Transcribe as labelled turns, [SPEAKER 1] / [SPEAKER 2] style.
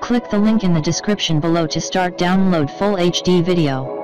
[SPEAKER 1] Click the link in the description below to start download full HD video.